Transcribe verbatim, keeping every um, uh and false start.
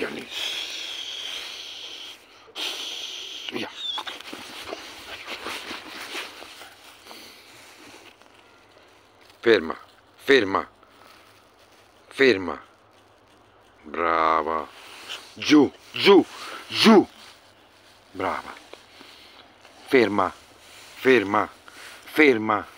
Gianni. Via. Ferma, ferma, ferma. Brava. Giù, giù, giù. Brava. Ferma, ferma, ferma.